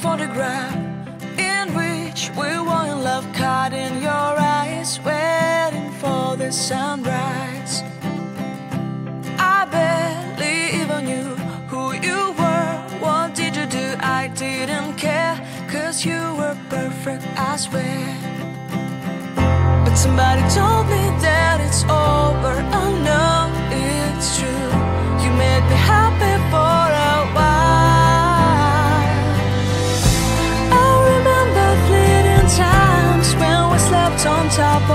photograph in which we were in love, caught in your eyes, waiting for the sunrise. I barely even knew who you were. What did you do? I didn't care, 'cause you were perfect, I swear. But somebody told me that it's over. Oh no, it's true. You made me happy for a while. I remember fleeting times when we slept on top